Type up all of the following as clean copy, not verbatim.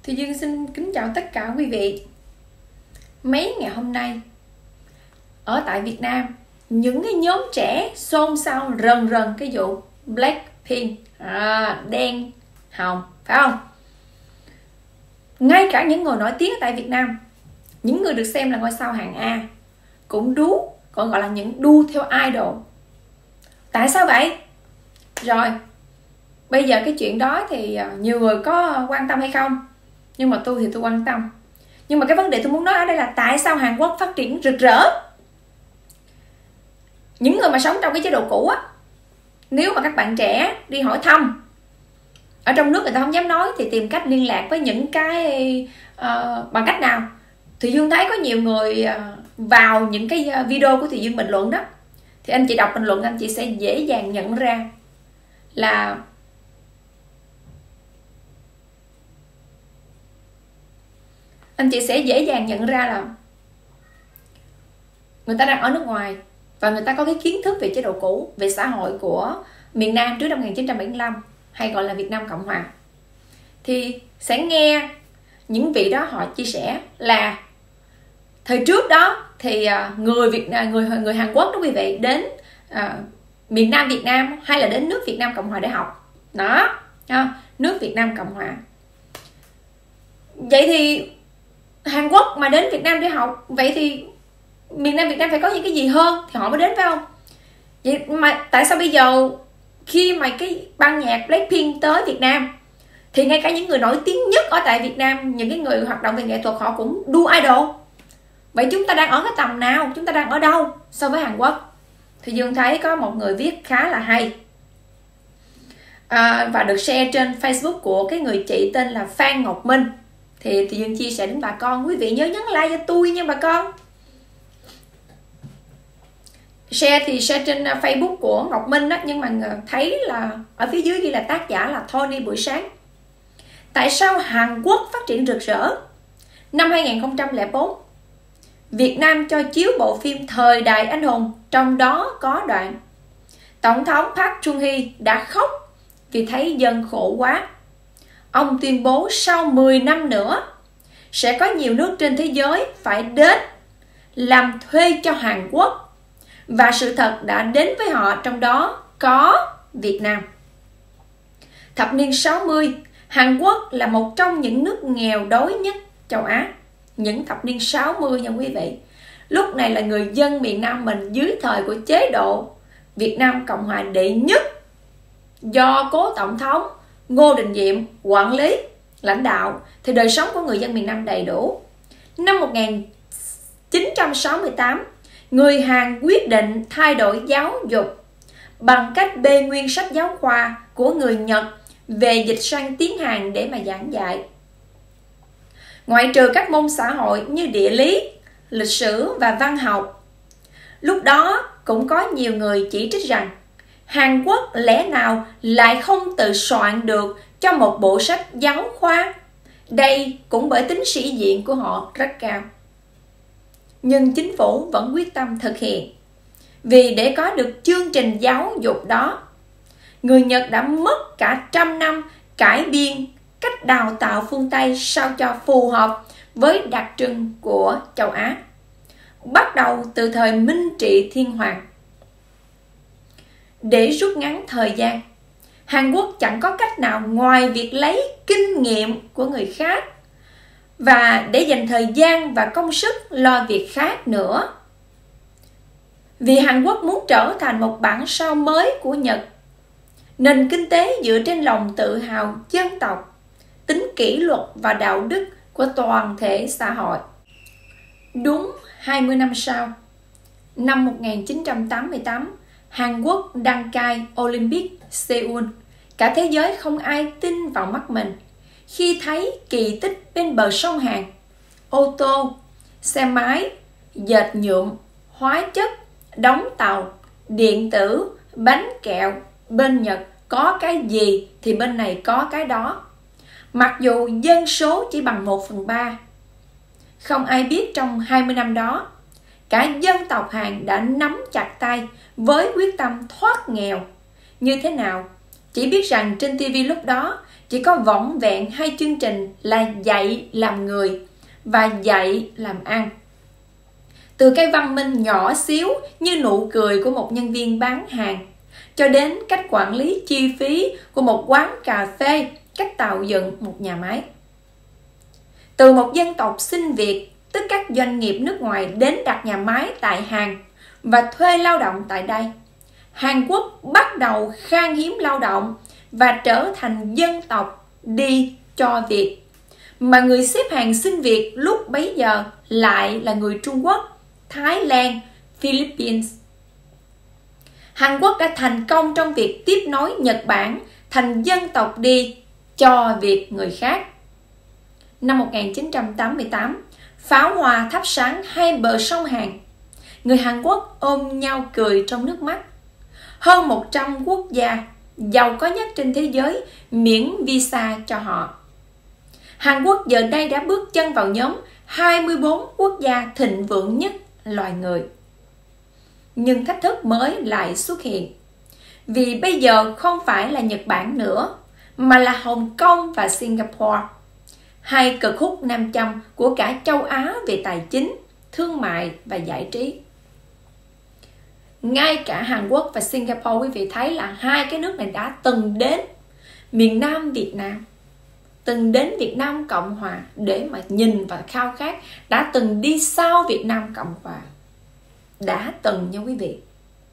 Thì Dương xin kính chào tất cả quý vị. Mấy ngày hôm nay ở tại Việt Nam, những cái nhóm trẻ xôn xao rần rần cái vụ Blackpink đen hồng, phải không? Ngay cả những người nổi tiếng ở tại Việt Nam, những người được xem là ngôi sao hạng A cũng còn gọi là những đu theo idol. Tại sao vậy? Rồi bây giờ cái chuyện đó thì nhiều người có quan tâm hay không? Nhưng mà tôi thì tôi quan tâm. Nhưng mà cái vấn đề tôi muốn nói ở đây là tại sao Hàn Quốc phát triển rực rỡ? Những người mà sống trong cái chế độ cũ á, nếu mà các bạn trẻ đi hỏi thăm, ở trong nước người ta không dám nói, thì tìm cách liên lạc với những cái bằng cách nào? Thì Dương thấy có nhiều người vào những cái video của Thì Dương bình luận đó, thì anh chị đọc bình luận anh chị sẽ dễ dàng nhận ra là người ta đang ở nước ngoài và người ta có cái kiến thức về chế độ cũ, về xã hội của miền Nam trước năm 1975, hay gọi là Việt Nam Cộng Hòa. Thì sẽ nghe những vị đó họ chia sẻ là thời trước đó thì người Hàn Quốc đó quý vị, đến miền Nam Việt Nam hay là đến nước Việt Nam Cộng Hòa để học. Đó, nước Việt Nam Cộng Hòa. Vậy thì Hàn Quốc mà đến Việt Nam để học, vậy thì miền Nam Việt Nam phải có những cái gì hơn thì họ mới đến, phải không? Vậy mà tại sao bây giờ khi mà cái ban nhạc Blackpink tới Việt Nam thì ngay cả những người nổi tiếng nhất ở tại Việt Nam, những cái người hoạt động về nghệ thuật, họ cũng đu idol? Vậy chúng ta đang ở cái tầm nào? Chúng ta đang ở đâu so với Hàn Quốc? Thì Dương thấy có một người viết khá là hay và được share trên Facebook của cái người chị tên là Phan Ngọc Minh. Thì Dương chia sẻ đến bà con. Quý vị nhớ nhấn like cho tôi nha bà con. Share trên Facebook của Ngọc Minh đó, nhưng mà thấy là ở phía dưới ghi là tác giả là Tony Buổi Sáng. Tại sao Hàn Quốc phát triển rực rỡ? Năm 2004, Việt Nam cho chiếu bộ phim Thời Đại Anh Hùng, trong đó có đoạn Tổng thống Park Chung-hee đã khóc vì thấy dân khổ quá. Ông tuyên bố sau 10 năm nữa sẽ có nhiều nước trên thế giới phải đến làm thuê cho Hàn Quốc, và sự thật đã đến với họ, trong đó có Việt Nam. Thập niên 60, Hàn Quốc là một trong những nước nghèo đói nhất châu Á. Những thập niên 60 nha quý vị. Lúc này là người dân miền Nam mình dưới thời của chế độ Việt Nam Cộng Hòa đệ nhất, do cố Tổng thống Ngô Đình Diệm quản lý, lãnh đạo, thì đời sống của người dân miền Nam đầy đủ. Năm 1968, người Hàn quyết định thay đổi giáo dục bằng cách bê nguyên sách giáo khoa của người Nhật về dịch sang tiếng Hàn để mà giảng dạy. Ngoại trừ các môn xã hội như địa lý, lịch sử và văn học. Lúc đó cũng có nhiều người chỉ trích rằng Hàn Quốc lẽ nào lại không tự soạn được cho một bộ sách giáo khoa. Đây cũng bởi tính sĩ diện của họ rất cao. Nhưng chính phủ vẫn quyết tâm thực hiện. Vì để có được chương trình giáo dục đó, người Nhật đã mất cả 100 năm cải biên cách đào tạo phương Tây sao cho phù hợp với đặc trưng của châu Á. Bắt đầu từ thời Minh Trị Thiên Hoàng. Để rút ngắn thời gian, Hàn Quốc chẳng có cách nào ngoài việc lấy kinh nghiệm của người khác và để dành thời gian và công sức lo việc khác nữa. Vì Hàn Quốc muốn trở thành một bản sao mới của Nhật, nền kinh tế dựa trên lòng tự hào dân tộc, tính kỷ luật và đạo đức của toàn thể xã hội. Đúng 20 năm sau, năm 1988, Hàn Quốc đăng cai Olympic Seoul. Cả thế giới không ai tin vào mắt mình khi thấy kỳ tích bên bờ sông Hàn. Ô tô, xe máy, dệt nhuộm, hóa chất, đóng tàu, điện tử, bánh kẹo. Bên Nhật có cái gì thì bên này có cái đó. Mặc dù dân số chỉ bằng 1/3. Không ai biết trong 20 năm đó, cả dân tộc Hàn đã nắm chặt tay với quyết tâm thoát nghèo. Như thế nào? Chỉ biết rằng trên TV lúc đó chỉ có vỏn vẹn hai chương trình là dạy làm người và dạy làm ăn. Từ cái văn minh nhỏ xíu như nụ cười của một nhân viên bán hàng, cho đến cách quản lý chi phí của một quán cà phê, cách tạo dựng một nhà máy. Từ một dân tộc sinh Việt, tức các doanh nghiệp nước ngoài đến đặt nhà máy tại Hàn và thuê lao động tại đây, Hàn Quốc bắt đầu khan hiếm lao động và trở thành dân tộc đi cho việc, mà người xếp hàng xin việc lúc bấy giờ lại là người Trung Quốc, Thái Lan, Philippines. Hàn Quốc đã thành công trong việc tiếp nối Nhật Bản thành dân tộc đi cho việc người khác. Năm 1988, pháo hoa thắp sáng hai bờ sông Hàn. Người Hàn Quốc ôm nhau cười trong nước mắt. Hơn 100 quốc gia giàu có nhất trên thế giới miễn visa cho họ. Hàn Quốc giờ đây đã bước chân vào nhóm 24 quốc gia thịnh vượng nhất loài người. Nhưng thách thức mới lại xuất hiện. Vì bây giờ không phải là Nhật Bản nữa, mà là Hồng Kông và Singapore, hai cờ khúc nam châm của cả châu Á về tài chính, thương mại và giải trí. Ngay cả Hàn Quốc và Singapore, quý vị thấy là hai cái nước này đã từng đến miền Nam Việt Nam, từng đến Việt Nam Cộng Hòa để mà nhìn và khao khát, đã từng đi sau Việt Nam Cộng Hòa. Đã từng nha quý vị.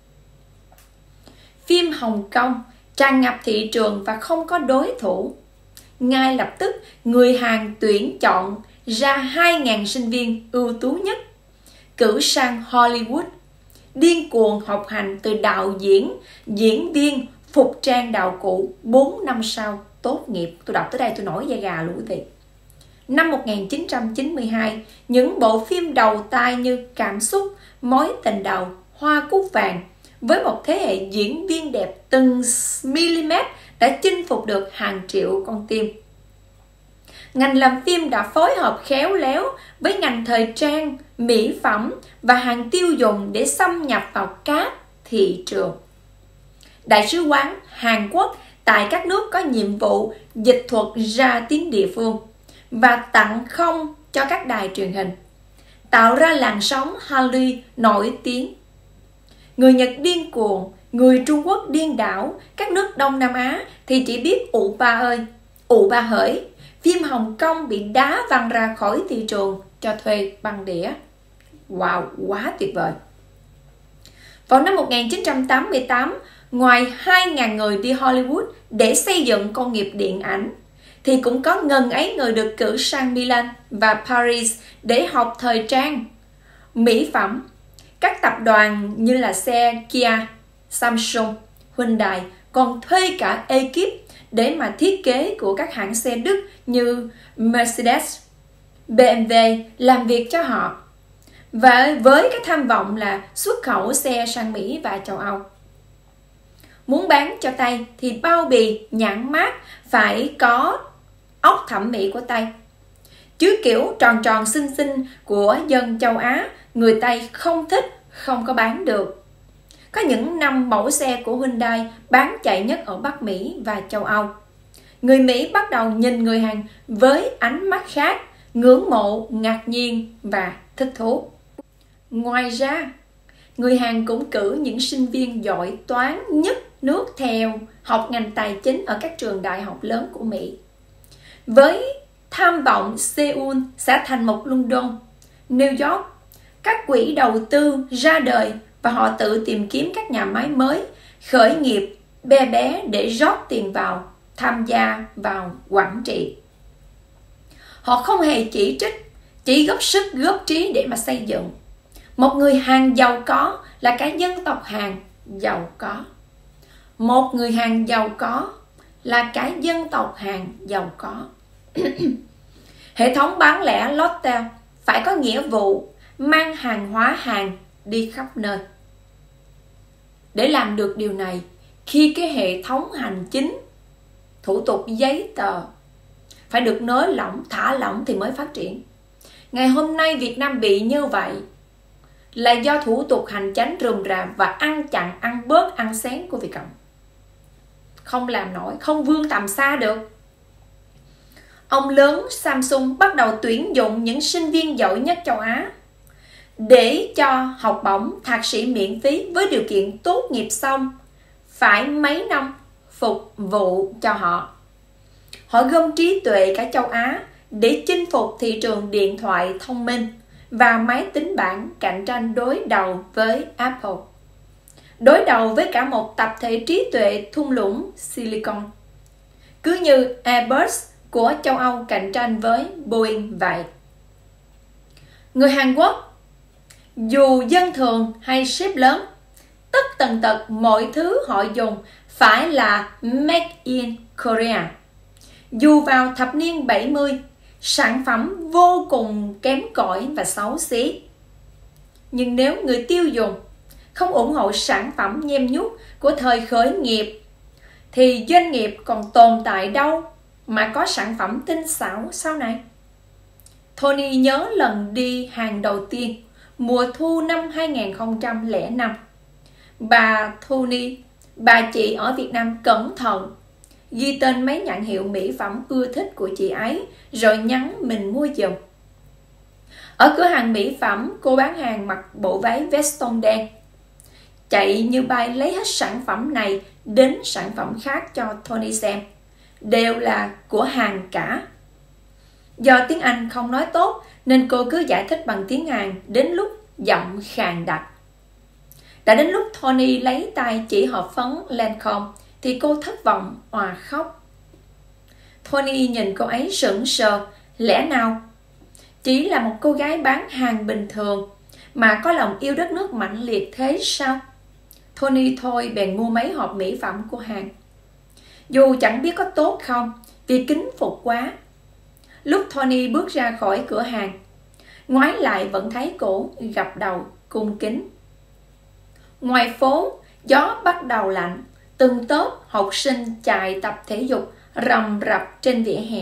Phim Hồng Kông tràn ngập thị trường và không có đối thủ. Ngay lập tức, người Hàn tuyển chọn ra 2.000 sinh viên ưu tú nhất, cử sang Hollywood, điên cuồng học hành từ đạo diễn, diễn viên, phục trang đạo cụ 4 năm sau tốt nghiệp. Tôi đọc tới đây tôi nổi da gà luôn quý vị. Năm 1992, những bộ phim đầu tay như Cảm Xúc, Mối Tình Đầu, Hoa Cúc Vàng với một thế hệ diễn viên đẹp từng mm đã chinh phục được hàng triệu con tim. Ngành làm phim đã phối hợp khéo léo với ngành thời trang, mỹ phẩm và hàng tiêu dùng để xâm nhập vào các thị trường. Đại sứ quán Hàn Quốc tại các nước có nhiệm vụ dịch thuật ra tiếng địa phương và tặng không cho các đài truyền hình, tạo ra làn sóng Hallyu nổi tiếng. Người Nhật điên cuồng, người Trung Quốc điên đảo, các nước Đông Nam Á thì chỉ biết ụ ba ơi, ụ ba hởi. Phim Hồng Kông bị đá văng ra khỏi thị trường cho thuê băng đĩa. Wow, quá tuyệt vời. Vào năm 1988, ngoài 2.000 người đi Hollywood để xây dựng công nghiệp điện ảnh, thì cũng có ngần ấy người được cử sang Milan và Paris để học thời trang, mỹ phẩm. Các tập đoàn như là xe Kia, Samsung, Hyundai còn thuê cả ekip để mà thiết kế của các hãng xe Đức như Mercedes, BMW làm việc cho họ. Và với cái tham vọng là xuất khẩu xe sang Mỹ và châu Âu. Muốn bán cho Tây thì bao bì, nhãn mác phải có óc thẩm mỹ của Tây. Chứ kiểu tròn tròn xinh xinh của dân châu Á, người Tây không thích, không có bán được. Có những năm mẫu xe của Hyundai bán chạy nhất ở Bắc Mỹ và châu Âu. Người Mỹ bắt đầu nhìn người Hàn với ánh mắt khác, ngưỡng mộ, ngạc nhiên và thích thú. Ngoài ra, người Hàn cũng cử những sinh viên giỏi toán nhất nước theo học ngành tài chính ở các trường đại học lớn của Mỹ. Với tham vọng Seoul sẽ thành một London, New York, các quỹ đầu tư ra đời và họ tự tìm kiếm các nhà máy mới, khởi nghiệp bé bé để rót tiền vào, tham gia vào quản trị. Họ không hề chỉ trích, chỉ góp sức góp trí để mà xây dựng. Một người Hàn giàu có là cả dân tộc Hàn giàu có. Một người Hàn giàu có là cả dân tộc Hàn giàu có. Hệ thống bán lẻ Lotte phải có nghĩa vụ mang hàng hóa Hàn đi khắp nơi. Để làm được điều này, khi cái hệ thống hành chính, thủ tục giấy tờ phải được nới lỏng, thả lỏng thì mới phát triển. Ngày hôm nay Việt Nam bị như vậy là do thủ tục hành chính rườm rà và ăn chặn, ăn bớt, ăn xén của Việt Cộng. Không làm nổi, không vươn tầm xa được. ông lớn Samsung bắt đầu tuyển dụng những sinh viên giỏi nhất châu Á để cho học bổng thạc sĩ miễn phí với điều kiện tốt nghiệp xong phải mấy năm phục vụ cho họ. Họ gom trí tuệ cả châu Á để chinh phục thị trường điện thoại thông minh và máy tính bảng, cạnh tranh đối đầu với Apple, đối đầu với cả một tập thể trí tuệ thung lũng Silicon, cứ như Airbus của châu Âu cạnh tranh với Boeing vậy. Người Hàn Quốc, dù dân thường hay sếp lớn, tất tần tật mọi thứ họ dùng phải là Made in Korea. Dù vào thập niên 70, sản phẩm vô cùng kém cỏi và xấu xí, nhưng nếu người tiêu dùng không ủng hộ sản phẩm nhem nhuốc của thời khởi nghiệp thì doanh nghiệp còn tồn tại đâu mà có sản phẩm tinh xảo sau này. Tony nhớ lần đi Hàn đầu tiên mùa thu năm 2005. Bà Tony, bà chị ở Việt Nam cẩn thận ghi tên mấy nhãn hiệu mỹ phẩm ưa thích của chị ấy rồi nhắn mình mua giùm. Ở cửa hàng mỹ phẩm, cô bán hàng mặc bộ váy veston đen, chạy như bay lấy hết sản phẩm này đến sản phẩm khác cho Tony xem, đều là của Hàn cả. Do tiếng Anh không nói tốt nên cô cứ giải thích bằng tiếng Hàn đến lúc giọng khàn đặc. Đã đến lúc Tony lấy tay chỉ hộp phấn Lancome thì cô thất vọng òa khóc. Tony nhìn cô ấy sững sờ, lẽ nào chỉ là một cô gái bán hàng bình thường mà có lòng yêu đất nước mạnh liệt thế sao? Tony thôi bèn mua mấy hộp mỹ phẩm của Hàn. Dù chẳng biết có tốt không vì kính phục quá. Lúc Tony bước ra khỏi cửa hàng, ngoái lại vẫn thấy cổ gập đầu cung kính. Ngoài phố, gió bắt đầu lạnh, từng tốp học sinh chạy tập thể dục rầm rập trên vỉa hè.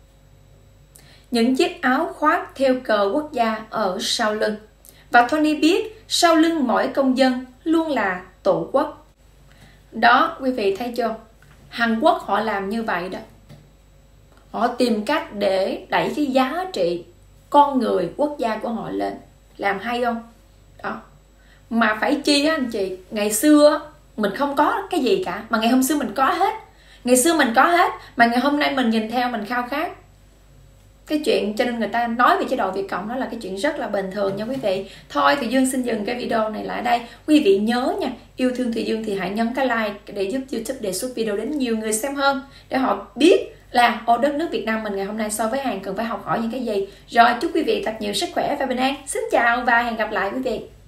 Những chiếc áo khoác theo cờ quốc gia ở sau lưng, và Tony biết sau lưng mỗi công dân luôn là tổ quốc. Đó, quý vị thấy chưa? Hàn Quốc họ làm như vậy đó. Họ tìm cách để đẩy cái giá trị con người quốc gia của họ lên. Làm hay không? Đó. Mà phải chi á anh chị, ngày xưa mình không có cái gì cả, mà ngày hôm xưa mình có hết. Ngày xưa mình có hết, mà ngày hôm nay mình nhìn theo mình khao khát. Cái chuyện cho nên người ta nói về chế độ Việt Cộng đó là cái chuyện rất là bình thường nha quý vị. Thôi thì Dương xin dừng cái video này lại đây. Quý vị nhớ nha, yêu thương Thùy Dương thì hãy nhấn cái like để giúp YouTube đề xuất video đến nhiều người xem hơn, để họ biết là ở đất nước Việt Nam mình ngày hôm nay so với Hàn cần phải học hỏi những cái gì. Rồi chúc quý vị thật nhiều sức khỏe và bình an. Xin chào và hẹn gặp lại quý vị.